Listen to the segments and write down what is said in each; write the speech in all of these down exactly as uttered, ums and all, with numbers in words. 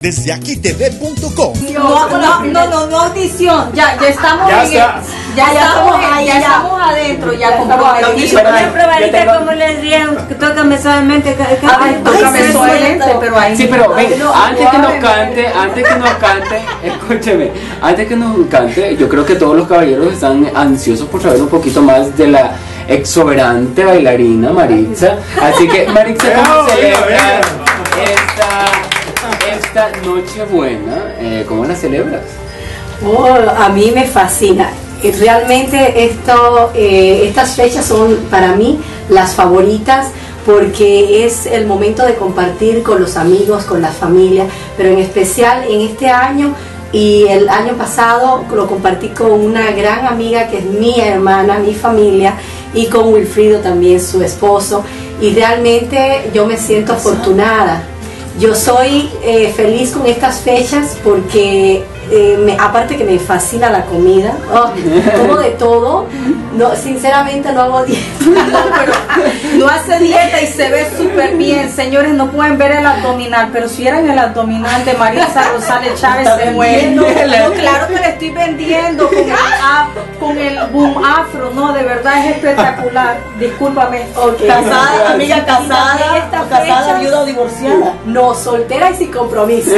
Desde aquí T V punto com. No, no, no, no, no audición. Ya, ya estamos ya en está. el, ya, ya estamos ahí, ya, ya estamos adentro, ya comprometidos. Una probadita como les dirían, tócame suavemente. Ay, tócame suavemente, pero ahí. Sí, pero ven, no, antes que nos suavemente. cante, antes que nos cante, escúcheme, antes que nos cante, yo creo que todos los caballeros están ansiosos por saber un poquito más de la exuberante bailarina Maritza. Así que, Maritza, ¿cómo celebras esta, esta Nochebuena? Eh, ¿Cómo la celebras? Oh, a mí me fascina. Y realmente esto, eh, estas fechas son para mí las favoritas porque es el momento de compartir con los amigos, con la familia, pero en especial en este año y el año pasado lo compartí con una gran amiga que es mi hermana, mi familia, y con Wilfrido también, su esposo, y realmente yo me siento afortunada. Yo soy eh, feliz con estas fechas porque eh, me, aparte que me fascina la comida, oh, como de todo, no, sinceramente no hago dieta. No, pero no hace dieta y se ve súper bien. Señores, no pueden ver el abdominal, pero si eran el abdominal de Maritza Rosales Chávez, se muere. No, claro que le estoy vendiendo con el, af, con el boom afro, no, de verdad es espectacular. Discúlpame. Okay. Casada, amiga casada, Estas casada, fechas, viuda o divorciada. No, soltera y sin compromiso.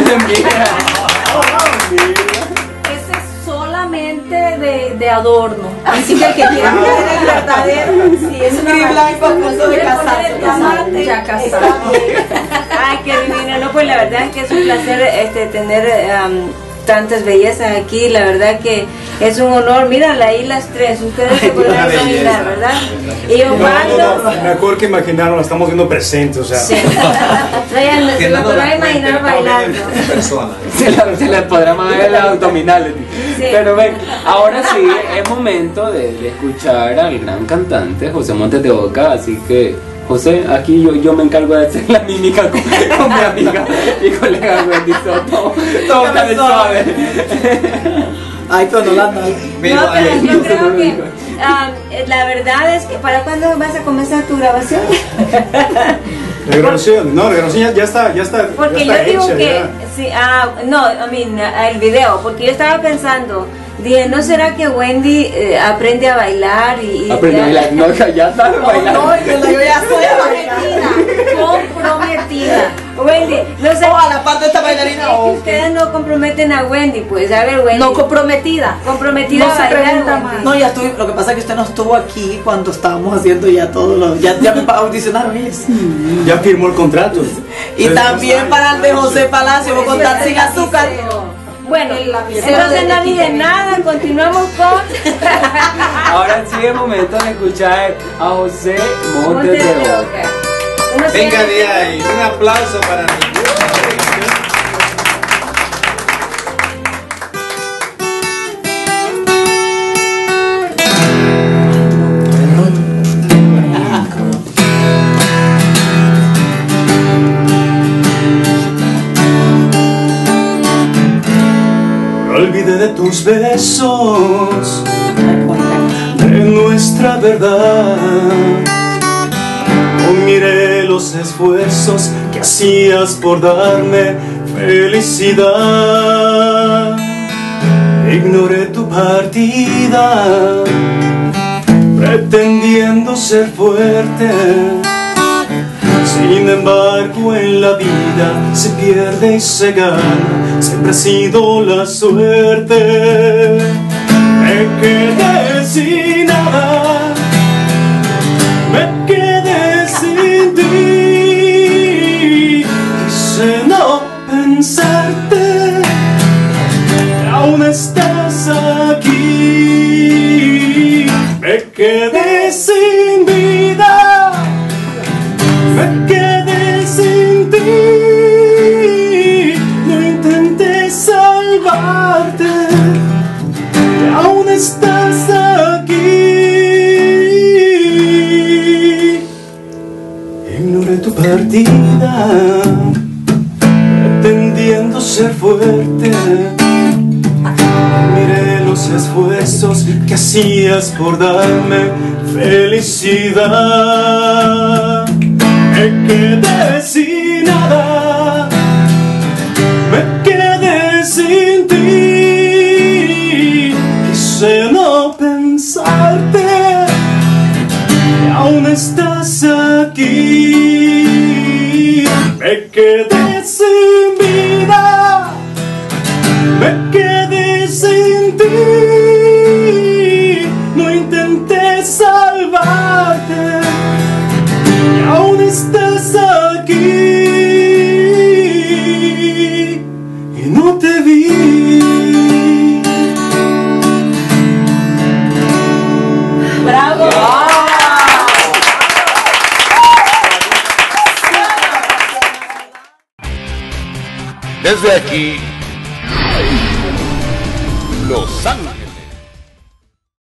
Ese es solamente de, de adorno. Así que el que quiera ver el verdadero, Sí, es una Gris blanco a punto de quiere poner casarse. el diamante, Ya casado. está bien. Ay, qué divino. No, pues la verdad es que es un placer este, tener um, tantas bellezas aquí. La verdad que es un honor. Mírala ahí las tres. Ustedes se podrán imaginar, ¿verdad? Y Osvaldo. No, no, mejor que imaginarlo, la estamos viendo presente, o sea. Sí. Ryan, se lo podrá imaginar bailando. Se la, se la podrá mover el abdominal. Sí. Pero ven, ahora sí es momento de, de escuchar al gran cantante José Montes de Oca, así que José, aquí yo, yo me encargo de hacer la mímica con, con mi amiga y colega Wendy Soto, todo tan suave. Ay, pero no la anda. No, pero yo creo que um, la verdad es que ¿para cuándo vas a comenzar tu grabación? La grabación, no, la grabación ya, ya está, ya está. Porque ya yo está digo hecha, que, ya. sí, ah, no, I mean, ah, el video, porque yo estaba pensando, dije, ¿no será que Wendy eh, aprende a bailar y... y Aprende a bailar, no, ya está bailando. No, yo, yo ya soy comprometida, comprometida. Wendy, no sé... Oh, a la parte de esta bailarina, es que ok. ustedes no comprometen a Wendy, pues, a ver, Wendy. No comprometida. comprometida No a se bailar, pregunta Wendy. más. No, ya estuve, lo que pasa es que usted no estuvo aquí cuando estábamos haciendo ya todos los, ya, ya me audicionaron eso. Ya firmó el contrato. Y también para el de José Palacio, voy a contar sin azúcar. Bueno, entonces no dije nada, continuamos con... Ahora sí es momento de escuchar a José Montes Montes de de Oca. Oca. Uno Venga tiene de que- ahí, un aplauso para mí. Me olvidé de tus besos, de nuestra verdad. No miré los esfuerzos que hacías por darme felicidad. Ignoré tu partida, pretendiendo ser fuerte. Sin embargo, en la vida se pierde y se gana, siempre ha sido la suerte. Me quedé sin nada, me quedé sin ti. Quise no pensarte, que aún estás aquí. Me quedé sin vida, me quedé sin ti. No intenté salvarte, que aún estás aquí. Ignoré tu partida, pretendiendo ser fuerte. Miré los esfuerzos que hacías por darme felicidad. Me quedé sin nada, me Me quedé sin vida, me quedé sin ti, no intenté salvarte y aún estás aquí y no te vi. ¡Bravo! Desde aquí, Los Ángeles.